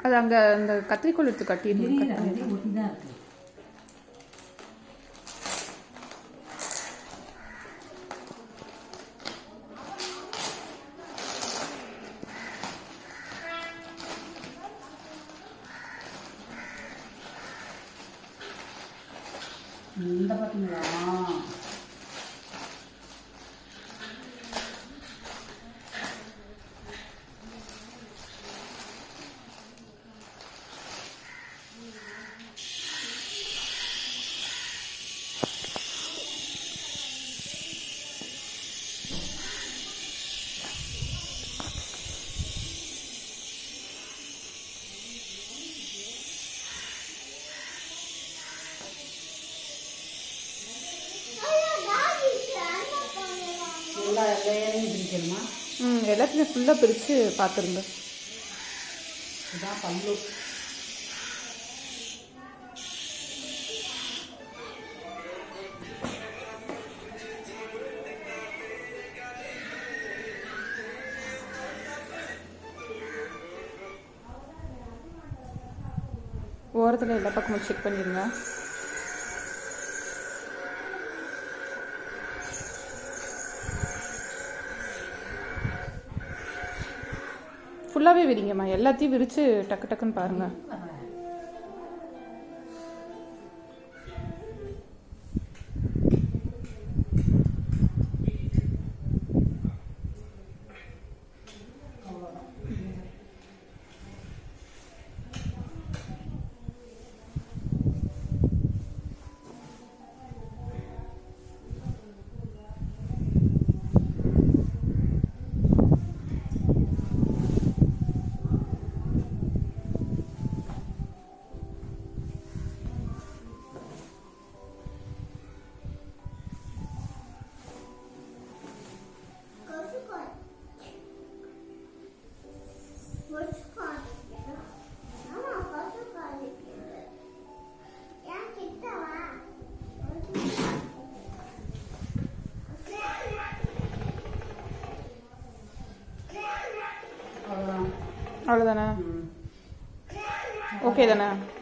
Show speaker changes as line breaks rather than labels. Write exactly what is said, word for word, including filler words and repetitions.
அது அங்கே அந்த கத்திரிக்கோள் எடுத்து கட்டிடணும்.
ஒட்டி தான் இருக்கு. இந்த பார்த்தீங்களா? எல்லா லேயரையும் பிரிக்கணுமா?
ம், எல்லாத்தையும் ஃபுல்லாக பிரித்து பார்த்துருங்க.
இதுதான் பல்லு.
ஓரத்தில் எல்லா பக்கமும் செக் பண்ணிடுங்க. ஃபுல்லாகவே விரிங்கம்மா, எல்லாத்தையும் விரித்து டக்கு டக்குன்னு பாருங்கள். அவ்வளோதானே? ஓகே தானே?